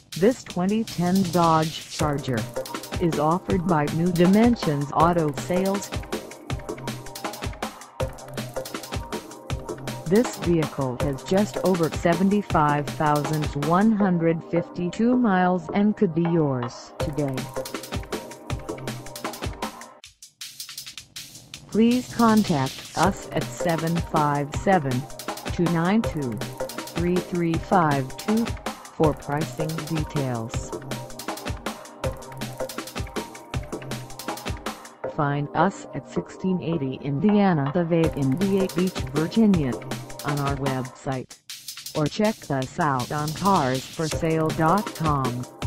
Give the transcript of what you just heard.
This 2010 Dodge Charger is offered by New Dimensions Auto Sales. This vehicle has just over 75,152 miles and could be yours today. Please contact us at 757-292-3352 for pricing details. Find us at 1680 Indiana Ave in Beach, Virginia, on our website, or check us out on carsforsale.com.